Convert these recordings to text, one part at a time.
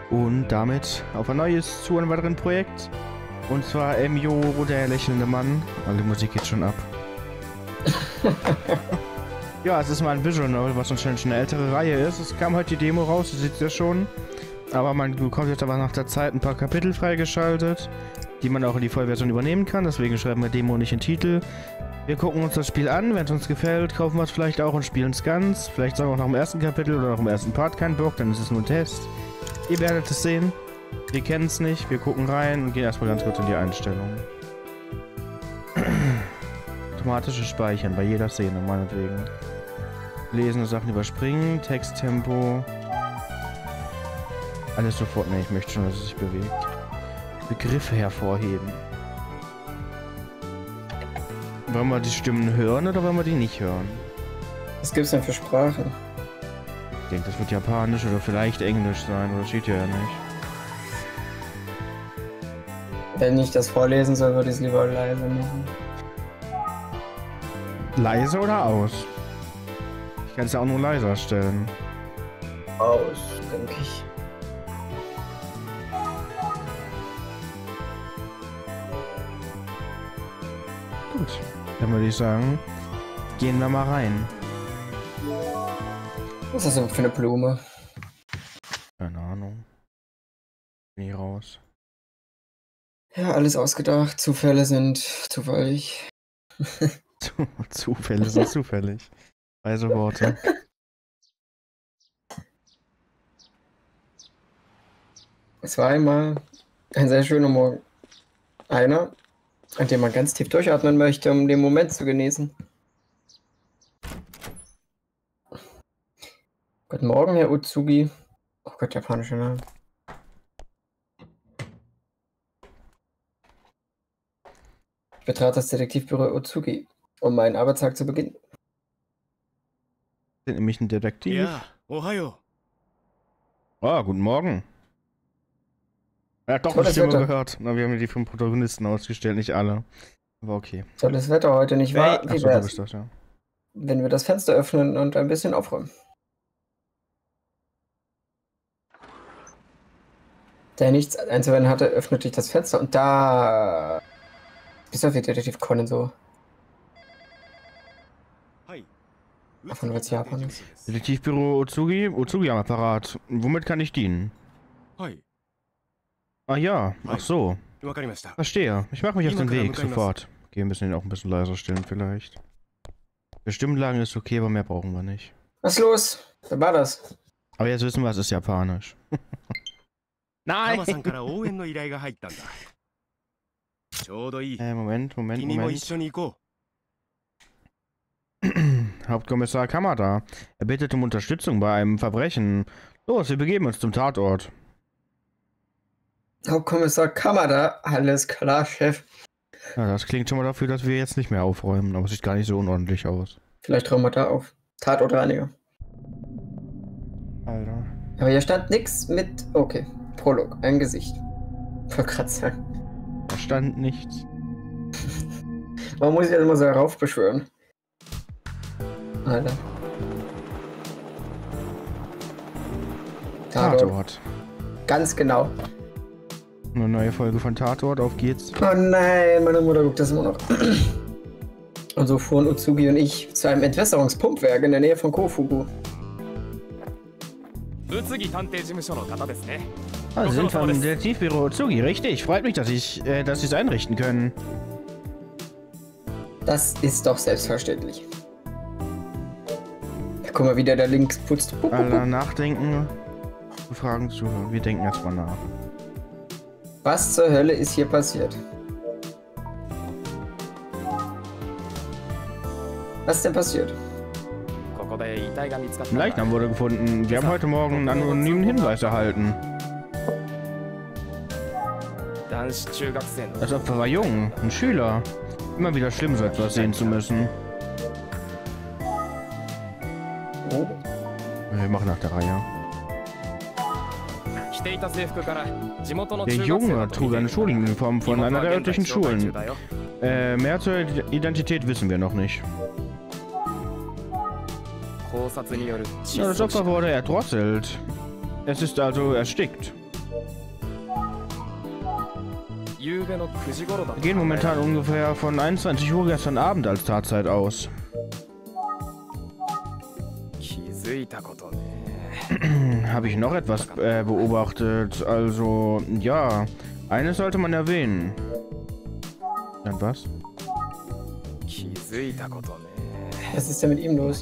Und damit auf ein neues zu einem weiteren Projekt. Und zwar Emyo, der lächelnde Mann. Also die Musik geht schon ab. Ja, es ist mal ein Visual Novel, was anscheinend schon eine ältere Reihe ist. Es kam heute die Demo raus, ihr seht ja schon. Aber man bekommt jetzt aber nach der Zeit ein paar Kapitel freigeschaltet, die man auch in die Vollversion übernehmen kann. Deswegen schreiben wir Demo nicht in Titel. Wir gucken uns das Spiel an, wenn es uns gefällt, kaufen wir es vielleicht auch und spielen es ganz. Vielleicht sagen wir auch nach dem ersten Kapitel oder nach dem ersten Part keinen Bock, dann ist es nur ein Test. Ihr werdet es sehen. Wir kennen es nicht, wir gucken rein und gehen erstmal ganz kurz in die Einstellungen. Automatisches Speichern bei jeder Szene, meinetwegen. Lesende Sachen überspringen, Texttempo. Alles sofort. Ne, ich möchte schon, dass es sich bewegt. Begriffe hervorheben. Wollen wir die Stimmen hören oder wollen wir die nicht hören? Was gibt's denn für Sprachen? Ich denke, das wird Japanisch oder vielleicht Englisch sein, oder steht ja nicht. Wenn ich das vorlesen soll, würde ich es lieber leise machen. Leise oder aus? Ich kann es ja auch nur leiser stellen. Aus, denke ich. Gut, dann würde ich sagen, gehen wir mal rein. Was ist das denn für eine Blume? Keine Ahnung. Bin hier raus. Ja, alles ausgedacht. Zufälle sind zufällig. Zufälle sind zufällig. Weise Worte. Es war einmal ein sehr schöner Morgen. Einer, an dem man ganz tief durchatmen möchte, um den Moment zu genießen. Guten Morgen, Herr Utsugi. Oh Gott, japanischer Name. Ich betrat das Detektivbüro Utsugi, um meinen Arbeitstag zu beginnen. Sind nämlich ein Detektiv. Ja, ohayo. Ah, guten Morgen. Er hat doch eine Tolles Stimme Wetter. gehört. Na, wir haben die 5 Protagonisten ausgestellt, nicht alle. Aber okay. Tolles Wetter heute, nicht wahr? Wie Achso, du wär's, bist das, ja. wenn wir das Fenster öffnen und ein bisschen aufräumen? Da er nichts einzuwenden hatte, öffnete ich das Fenster und da... Bist du wie Detektiv Conan so? Davon wird's Japanisch. Detektivbüro Utsugi. Utsugi am Apparat. Womit kann ich dienen? Ah ja, ach so. Verstehe. Ich mache mich auf den Weg, sofort. Okay, wir müssen ihn auch ein bisschen leiser stellen vielleicht. Für Stimmlagen ist okay, aber mehr brauchen wir nicht. Was ist los? Wer war das? Aber jetzt wissen wir, es ist japanisch. Nein! Moment. Hauptkommissar Kamada. Er bittet um Unterstützung bei einem Verbrechen. Los, wir begeben uns zum Tatort. Hauptkommissar Kamada. Alles klar, Chef. Ja, das klingt schon mal dafür, dass wir jetzt nicht mehr aufräumen, aber es sieht gar nicht so unordentlich aus. Vielleicht räumen wir da auf. Tatortreiniger. Alter. Aber hier stand nichts mit... Okay. Prolog. Ein Gesicht. Ich wollte gerade sagen. Da stand nichts. Warum muss ich das immer so heraufbeschwören? Alter. Tatort. Ganz genau. Eine neue Folge von Tatort, auf geht's. Oh nein, meine Mutter guckt das immer noch. Und so fuhren Utsugi und ich zu einem Entwässerungspumpwerk in der Nähe von Kofugu. Ah, Sie sind vom Detektivbüro Utsugi, richtig. Freut mich, dass Sie es einrichten können. Das ist doch selbstverständlich. Ja, guck mal, wie der links putzt. Alter, nachdenken. Fragen zuhören. Wir denken jetzt mal nach. Was zur Hölle ist hier passiert? Was ist denn passiert? Ein Leichnam wurde gefunden. Wir haben heute Morgen einen anonymen Hinweis erhalten. Das Opfer war jung, ein Schüler. Immer wieder schlimm, so etwas sehen zu müssen. Oh. Wir machen nach der Reihe. Der Junge trug eine Schuluniform von einer der örtlichen Schulen. Mehr zur Identität wissen wir noch nicht. Ja, das Opfer wurde erdrosselt. Es ist also erstickt. Wir gehen momentan ungefähr von 21 Uhr gestern Abend als Tatzeit aus. Habe ich noch etwas beobachtet? Also, ja, eines sollte man erwähnen. Und was? Was ist denn mit ihm los?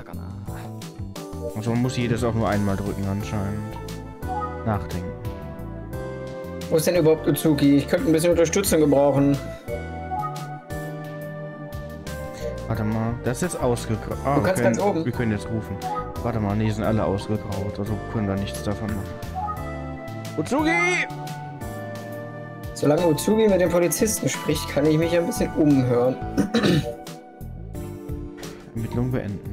Also man muss jedes auch nur einmal drücken anscheinend. Nachdenken. Wo ist denn überhaupt Utsuki? Ich könnte ein bisschen Unterstützung gebrauchen. Warte mal, das ist jetzt ausgegraut. Ah, du kannst ganz oben. Wir können jetzt rufen. Warte mal, nee, sind alle ausgegraut. Also können wir nichts davon machen. Utsuki! Solange Utsuki mit dem Polizisten spricht, kann ich mich ein bisschen umhören. Ermittlung beenden.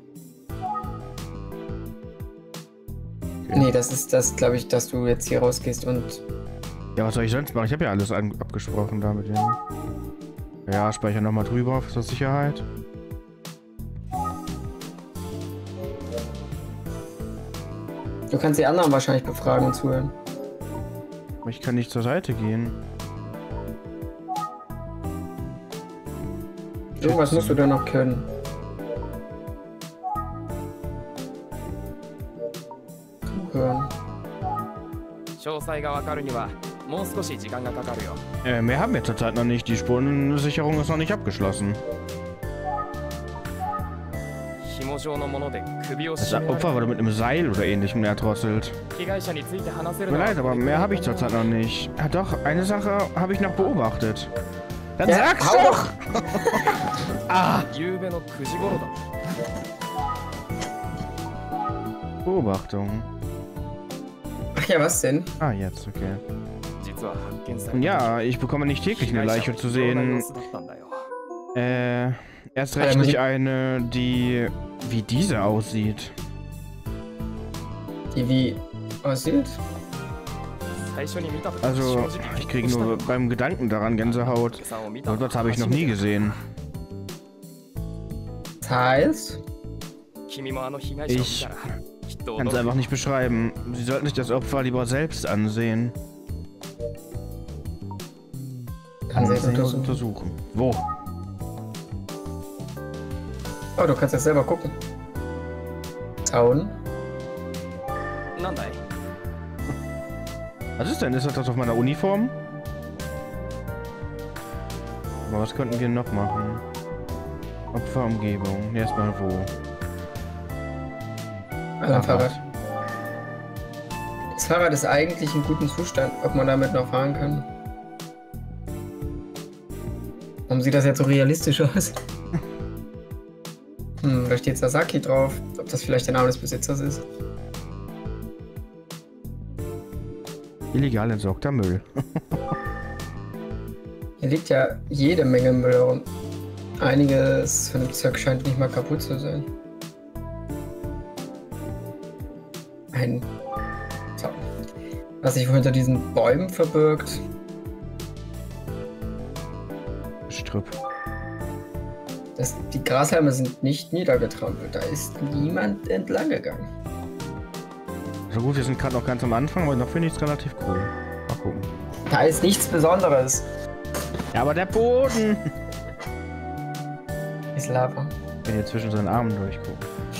Okay. Nee, das ist das, glaube ich, dass du jetzt hier rausgehst und... Ja, was soll ich sonst machen? Ich habe ja alles abgesprochen da mit denen. Ja, speicher nochmal drüber zur Sicherheit. Du kannst die anderen wahrscheinlich befragen und zuhören. Ich kann nicht zur Seite gehen. Irgendwas musst du da noch können. Hören. Mehr haben wir zurzeit noch nicht. Die Spurensicherung ist noch nicht abgeschlossen. Das Opfer wurde mit einem Seil oder ähnlichem erdrosselt. Tut mir leid, aber mehr habe ich zurzeit noch nicht. Ja doch, eine Sache habe ich noch beobachtet. Dann ja, sag's doch! Ah! Beobachtung. Ach ja, was denn? Ah, jetzt, okay. Ja, ich bekomme nicht täglich eine Leiche zu sehen. Erst recht nicht eine, die wie diese aussieht. Die wie aussieht? Also, ich kriege nur beim Gedanken daran Gänsehaut. So etwas habe ich noch nie gesehen. Das heißt? Ich kann es einfach nicht beschreiben. Sie sollten sich das Opfer lieber selbst ansehen. Kann sie es untersuchen. Wo? Oh, du kannst das selber gucken. Zaun. Was ist denn? Ist das auf meiner Uniform? Aber was könnten wir noch machen? Opferumgebung. Erstmal wo? Ein Fahrrad. Das Fahrrad ist eigentlich in gutem Zustand, ob man damit noch fahren kann. Warum sieht das jetzt so realistisch aus? Da steht Sasaki drauf. Ob das vielleicht der Name des Besitzers ist? Illegal entsorgter Müll. Hier liegt ja jede Menge Müll herum. Einiges von dem Zeug scheint nicht mal kaputt zu sein. Was sich hinter diesen Bäumen verbirgt. Strüpp. Die Grashalme sind nicht niedergetrampelt. Da ist niemand entlang gegangen. So gut, wir sind gerade noch ganz am Anfang, aber noch finde ich es relativ cool. Mal gucken. Da ist nichts Besonderes. Ja, aber der Boden ist Lava. Ich will hier zwischen seinen Armen durchgucken.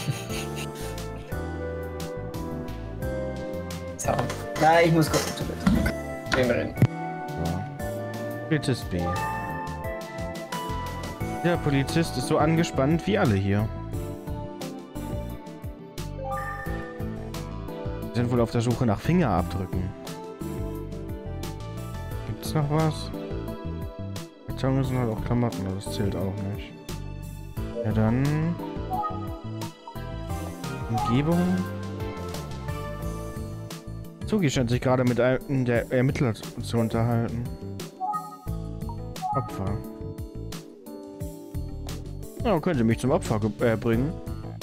So. Na, ich muss gucken. Gehen wir rein. So. Polizist B. Der Polizist ist so angespannt wie alle hier. Wir sind wohl auf der Suche nach Fingerabdrücken. Gibt's noch was? Karton sind halt auch Klamotten, aber das zählt auch nicht. Ja dann... Umgebung... Sugi scheint sich gerade mit einem der Ermittler zu unterhalten. Opfer. Ja, könnte mich zum Opfer bringen.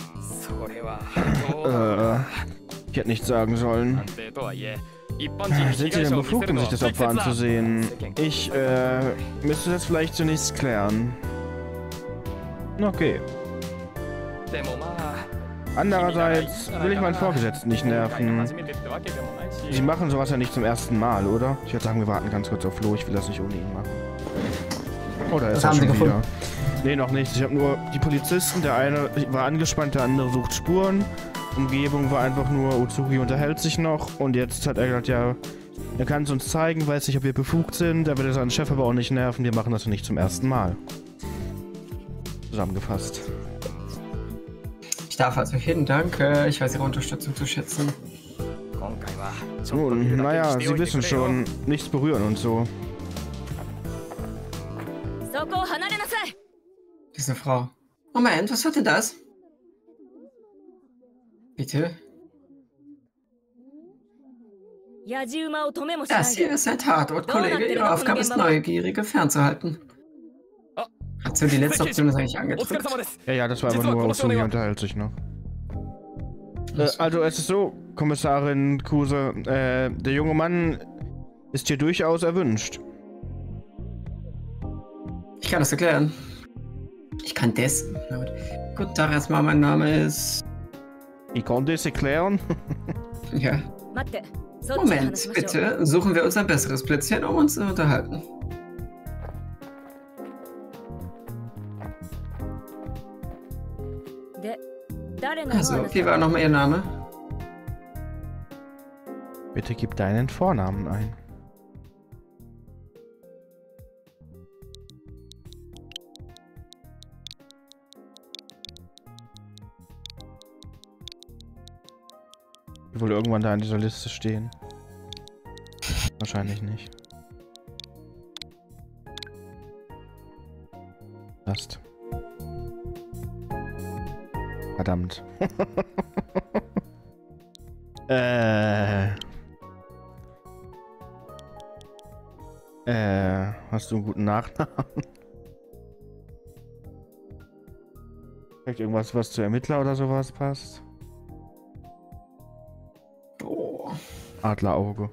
Ich hätte nichts sagen sollen. Sind Sie denn befugt, um sich das Opfer anzusehen? Ich, müsste das vielleicht zunächst klären. Okay. Andererseits will ich meinen Vorgesetzten nicht nerven. Sie machen sowas ja nicht zum ersten Mal, oder? Ich würde sagen, wir warten ganz kurz auf Flo. Ich will das nicht ohne ihn machen. Oder ist er schon wieder? Nee, noch nicht. Ich habe nur die Polizisten. Der eine war angespannt, der andere sucht Spuren. Umgebung war einfach nur, Uzugi unterhält sich noch. Und jetzt hat er gesagt, ja, er kann es uns zeigen, weiß nicht, ob wir befugt sind. Er will seinen Chef aber auch nicht nerven. Wir machen das ja nicht zum ersten Mal. Zusammengefasst. Ich darf also vielen Dank. Ich weiß Ihre Unterstützung zu schätzen. Nun, naja, Sie wissen schon, nichts berühren und so. Diese Frau. Moment, was war denn das? Bitte? Das hier ist ein Tatort, Kollege. Ihre Aufgabe ist, Neugierige fernzuhalten. Hast du die letzte Option ist eigentlich angedrückt? Ja, das war aber nur Uzugi unterhält sich noch. Also es ist so, Kommissarin Kuse, der junge Mann ist hier durchaus erwünscht. Ich kann das erklären. Ich kann das. Guten Tag erstmal, mein Name ist... Ich kann das erklären? Ja. Moment, bitte suchen wir uns ein besseres Plätzchen, um uns zu unterhalten. Also, wie war nochmal Ihr Name? Bitte gib deinen Vornamen ein. Die wohl irgendwann da in dieser Liste stehen. Wahrscheinlich nicht. Passt. Verdammt. Hast du einen guten Nachnamen? Vielleicht irgendwas, was zu Ermittler oder sowas passt? Oh. Adlerauge.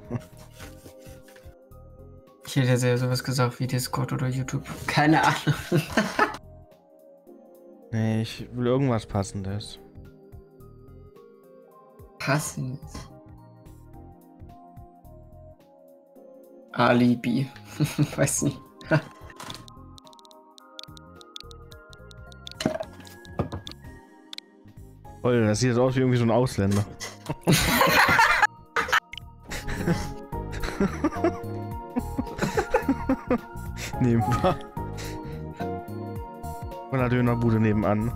Ich hätte ja sowas gesagt wie Discord oder YouTube. Keine Ahnung. Nee, ich will irgendwas Passendes. Passendes? Alibi. Weiß nicht. Toll, das sieht jetzt aus wie irgendwie so ein Ausländer. Nebenbei. Von der Dönerbude nebenan.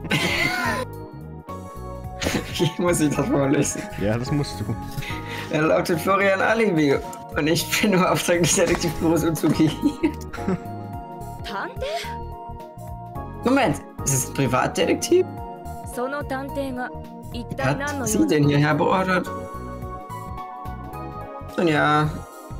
Wie muss ich das vorlesen? Ja, das musst du. Er lautet Florian Alibi. Und ich bin nur Auftragdetektiv Boris Uzugi. Tante? Moment, ist es ein Privatdetektiv? Hat sie denn hierher beordert? Nun ja.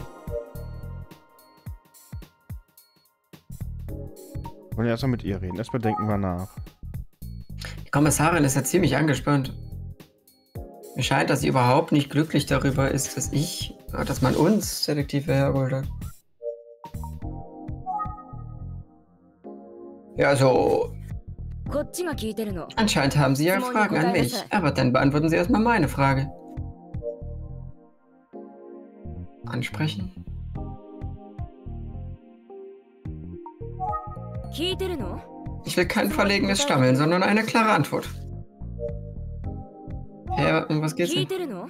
Wollen wir erstmal mit ihr reden. Erstmal denken wir nach. Die Kommissarin ist ja ziemlich angespannt. Mir scheint, dass sie überhaupt nicht glücklich darüber ist, dass man uns Detektive hergeholt hat. Ja, also... Anscheinend haben sie ja Fragen an mich, aber dann beantworten sie erstmal meine Frage. Ansprechen? Ich will kein verlegenes Stammeln, sondern eine klare Antwort. Ja, um was geht's denn?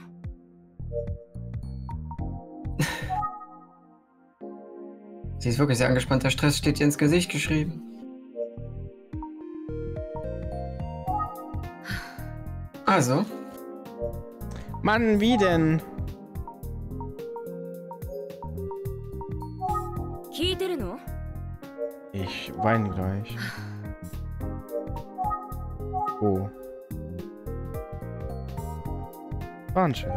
Sie ist wirklich sehr angespannt. Der Stress steht ihr ins Gesicht geschrieben. Also? Mann, wie denn? Ich weine gleich. Oh. Warnschild.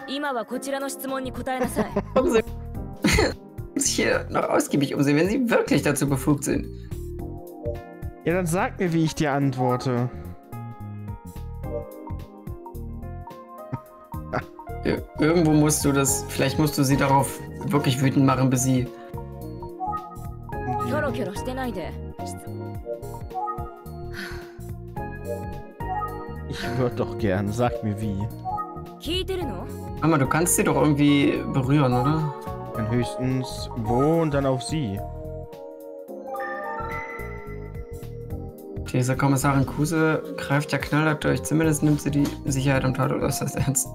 Muss ich hier noch ausgiebig umsehen, wenn Sie wirklich dazu befugt sind. Ja, dann sag mir, wie ich dir antworte. Irgendwo musst du vielleicht musst du sie darauf wirklich wütend machen, bis sie... Ich würde doch gern. Sag mir wie. Aber du kannst sie doch irgendwie berühren, oder? Dann höchstens wo und dann auf sie. Diese Kommissarin Kuse greift ja knallhart durch. Zumindest nimmt sie die Sicherheit am Tatort äußerst ernst.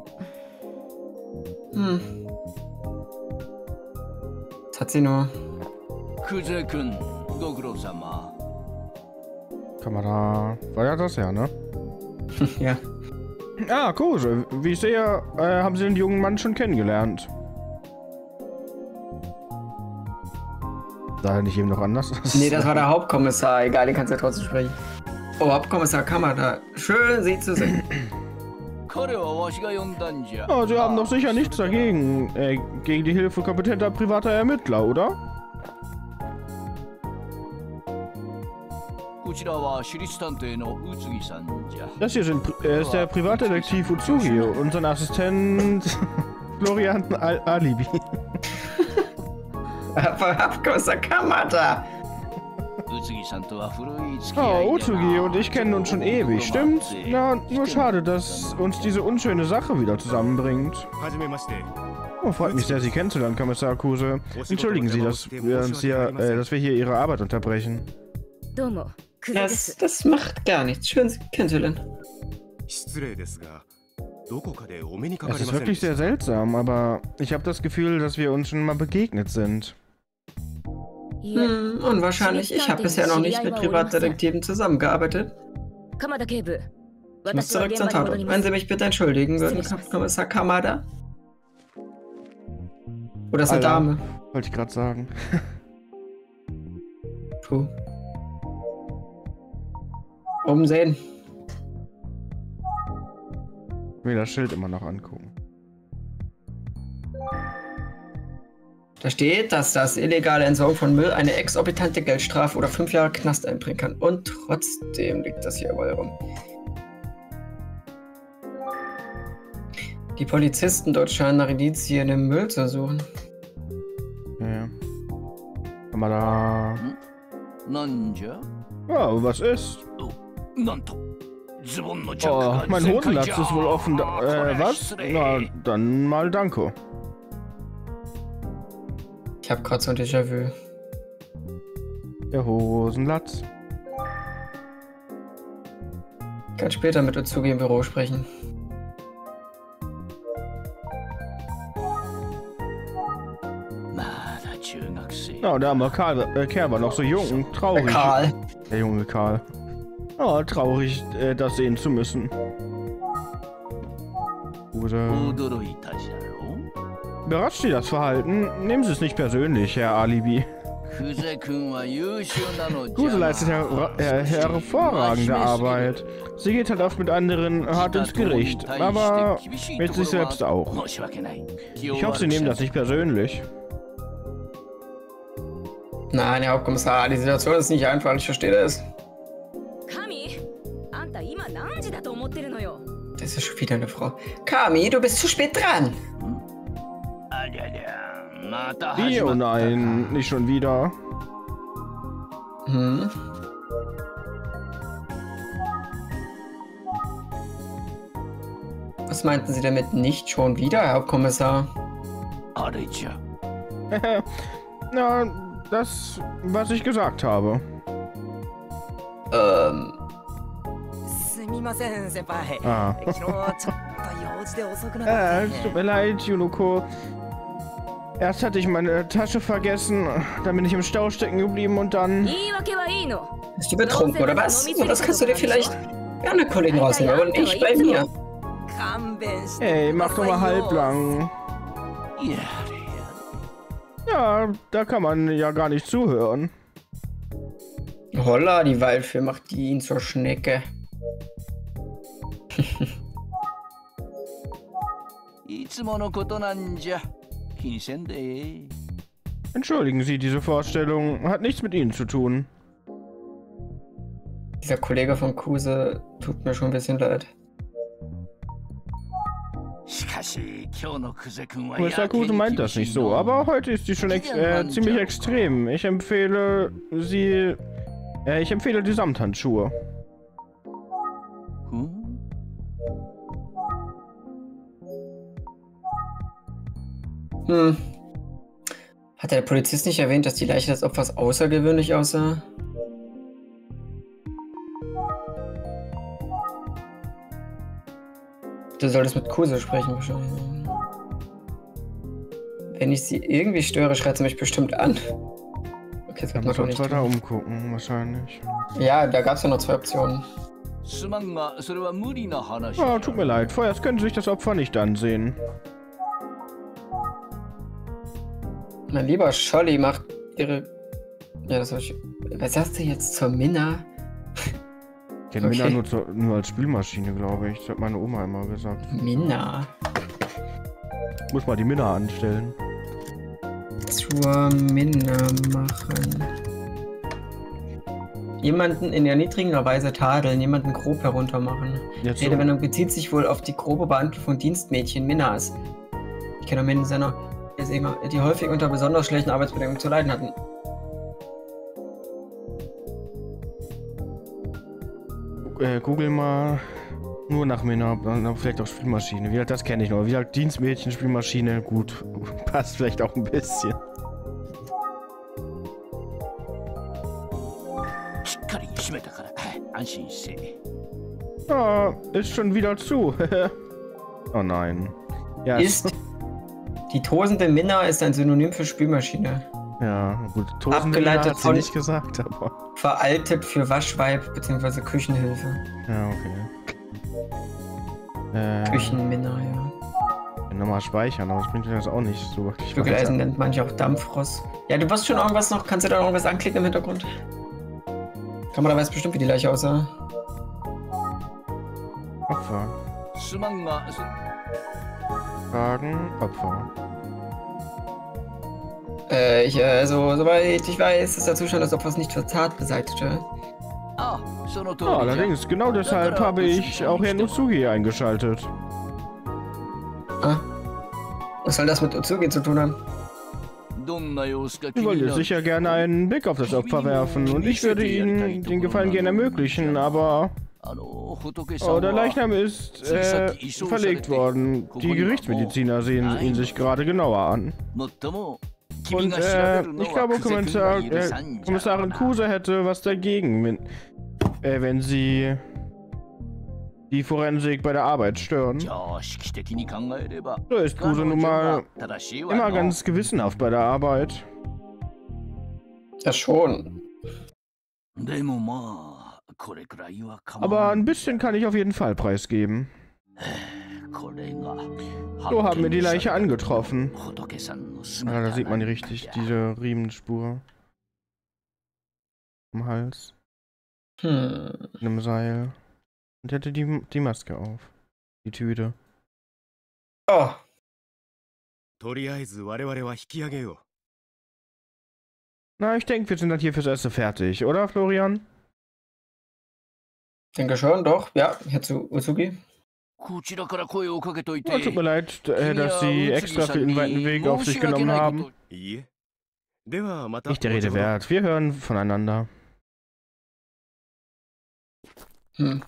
Das hat sie nur. Kamera. War ja das ja, ne? Ja. Ah, Kose. Wie ich sehe, haben Sie den jungen Mann schon kennengelernt. Sah er nicht eben noch anders? Nee, das war der Hauptkommissar. Egal, den kannst du ja trotzdem sprechen. Oh, Hauptkommissar Kamada. Schön, Sie zu sehen. Oh, Sie haben doch sicher nichts dagegen. Gegen die Hilfe kompetenter privater Ermittler, oder? Das hier ist der Privatdetektiv Utsugi und sein Assistent Florian Alibi. Hauptkommissar Kamada. Oh, Utsugi und ich kennen uns schon ewig, stimmt's? Na, nur schade, dass uns diese unschöne Sache wieder zusammenbringt. Oh, freut mich sehr, Sie kennenzulernen, Kommissar Kuse. Entschuldigen Sie, dass wir hier Ihre Arbeit unterbrechen. Das macht gar nichts. Schön, Sie kennenzulernen. Es ist wirklich sehr seltsam, aber ich habe das Gefühl, dass wir uns schon mal begegnet sind. Unwahrscheinlich. Ich habe bisher noch nicht mit Privatdetektiven zusammengearbeitet. Ich muss zurück zum Tatort. Wenn Sie mich bitte entschuldigen würden, Kommissar Kamada. Oder ist eine Dame? Wollte ich gerade sagen. Puh. Umsehen. Ich will das Schild immer noch angucken. Da steht, dass das illegale Entsorgen von Müll eine exorbitante Geldstrafe oder 5 Jahre Knast einbringen kann. Und trotzdem liegt das hier überall rum. Die Polizisten dort scheinen nach Indizien im Müll zu suchen. Ja. Haben wir da... Oh, was ist? Oh, mein Hosenlatz ist wohl offen. Was? Na, dann mal danke. Ich hab grad so ein Déjà-vu. Der Hosenlatz. Ich kann später mit Utsugi im Büro sprechen. Ja, der arme Kerl war noch so jung und traurig. Karl. Der junge Karl. Oh, traurig, das sehen zu müssen. Oder... Überrascht Sie das Verhalten? Nehmen Sie es nicht persönlich, Herr Alibi. Kuse leistet hervorragende Arbeit. Sie geht halt oft mit anderen hart ins Gericht, aber mit sich selbst auch. Ich hoffe, Sie nehmen das nicht persönlich. Nein, Herr Hauptkommissar, die Situation ist nicht einfach, ich verstehe das. Das ist schon wieder eine Frau. Kami, du bist zu spät dran. Wie? Oh nein, nicht schon wieder. Was meinten Sie damit nicht schon wieder, Herr Hauptkommissar? Na, das, was ich gesagt habe. Ah. Es tut mir leid, Junoko. Erst hatte ich meine Tasche vergessen, dann bin ich im Stau stecken geblieben und dann... Bist du betrunken, oder was? Und das kannst du dir vielleicht bei anderen Kollegen rausnehmen und ich bei mir. Hey, mach doch mal halblang. Ja, da kann man ja gar nicht zuhören. Holla, die Waldfee macht die ihn zur Schnecke. Entschuldigen Sie, diese Vorstellung hat nichts mit Ihnen zu tun. Dieser Kollege von Kuse tut mir schon ein bisschen leid. Mr. Kuse meint das nicht so, aber heute ist sie schon ziemlich extrem. Ich empfehle die Samthandschuhe. Hm. Hat der Polizist nicht erwähnt, dass die Leiche des Opfers außergewöhnlich aussah? Du solltest mit Kuse sprechen wahrscheinlich. Wenn ich sie irgendwie störe, schreit sie mich bestimmt an. Okay, das wird man doch nicht weiter tun. umgucken, wahrscheinlich. Ja, da gab es ja noch 2 Optionen. Oh, tut mir leid, vorerst können Sie sich das Opfer nicht ansehen. Mein lieber Scholli macht ihre... Ja, das habe ich... Was sagst du jetzt zur Minna? Ich kenne Okay. Minna nur als Spülmaschine, glaube ich. Das hat meine Oma immer gesagt. Minna. Muss mal die Minna anstellen. Zur Minna machen. Jemanden in erniedrigender Weise tadeln, jemanden grob heruntermachen. Jetzt Die Redewendung bezieht sich wohl auf die grobe Behandlung von Dienstmädchen Minnas. Ich kenne Minnsender, die häufig unter besonders schlechten Arbeitsbedingungen zu leiden hatten. Google mal nur nach Minna, dann vielleicht auch Spielmaschine. Wie gesagt, das kenne ich noch. Wie gesagt, Dienstmädchen, Spielmaschine, gut. Passt vielleicht auch ein bisschen. Ah, ist schon wieder zu. Oh nein. Ja, Ist die tosende Minna ist ein Synonym für Spülmaschine. ja, gut. Tosende Abgeleitet hat sie von- nicht gesagt, aber... Veraltet für Waschweib bzw. Küchenhilfe. Ja, okay. Küchenminna, ja. Nochmal speichern, aber das bringt mir das auch nicht so wirklich Bügeleisen weiter. nennt manche auch Dampfrost. Ja, du wirst schon irgendwas noch, kannst du da irgendwas anklicken im Hintergrund? Kamera weiß bestimmt, wie die Leiche aussah. Opfer. Fragen, Opfer. Also, soweit ich weiß, ist der Zustand des Opfers nicht für zart beseitigte. Ja, allerdings, genau deshalb habe ich auch Herrn Utsugi eingeschaltet. Ah. Was soll das mit Utsugi zu tun haben? Sie wollen jetzt sicher gerne einen Blick auf das Opfer werfen und ich würde Ihnen den Gefallen gerne ermöglichen, aber... Oh, der Leichnam ist verlegt worden. Die Gerichtsmediziner sehen ihn sich gerade genauer an. Und ich glaube, Kommissarin Kuse hätte was dagegen, wenn Sie die Forensik bei der Arbeit stören. So ist Kuse nun mal immer ganz gewissenhaft bei der Arbeit. Ja, schon. Aber ein bisschen kann ich auf jeden Fall preisgeben. So haben wir die Leiche angetroffen. Ah, da sieht man richtig diese Riemenspur am Hals, Hm. in einem Seil. Und hätte die Maske auf. Die Tüte. Oh, とりあえず我々は引き上げよう。 Na, ich denke, wir sind dann hier fürs Erste fertig, oder, Florian? denke schon, doch. Ja, Herr Utsugi. Oh, tut mir leid, dass Sie extra für den weiten Weg auf sich genommen haben. いいえ。ではまた。 Nicht der Rede wert. Wir hören voneinander. Hm.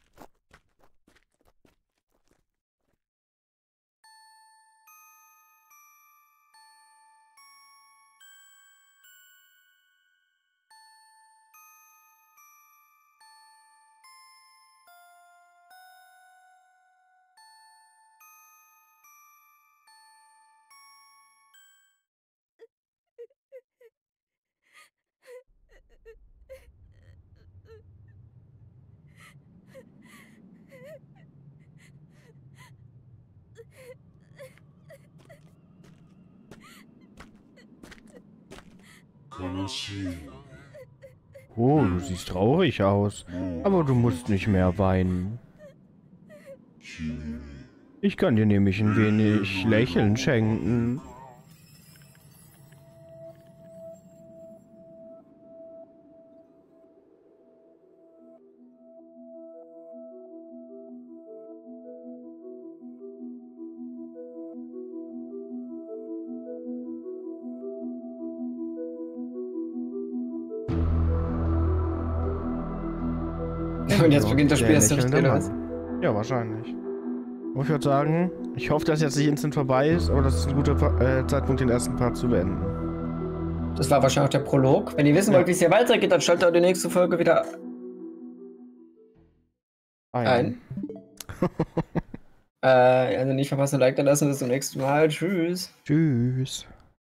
Oh, du siehst traurig aus. Aber du musst nicht mehr weinen. Ich kann dir nämlich ein wenig Lächeln schenken. Und jetzt beginnt das Spiel Der erst lächelnde richtig, oder was? Mann. Ja, wahrscheinlich. Und ich würde sagen, ich hoffe, dass jetzt nicht instant vorbei ist, aber das ist ein guter Zeitpunkt, den ersten Part zu beenden. Das war wahrscheinlich auch der Prolog. Wenn ihr wissen wollt, wie es hier weitergeht, dann schaltet auch die nächste Folge wieder ein. Also nicht verpassen, Like da lassen. Bis zum nächsten Mal. Tschüss. Tschüss.